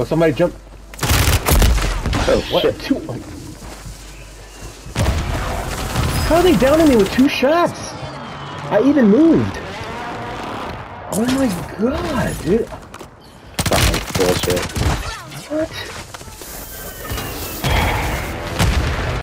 Oh, somebody jumped. Oh, What? shit. Two. How are they downing me with 2 shots? I even moved. Oh my god, dude. Fucking bullshit. What?